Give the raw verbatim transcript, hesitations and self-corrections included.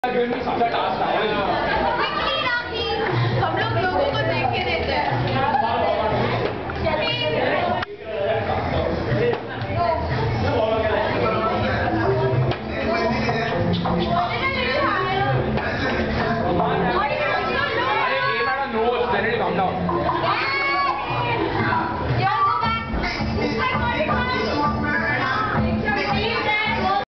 सबसे टास्क है हम लोग लोगों को देख के देते हैं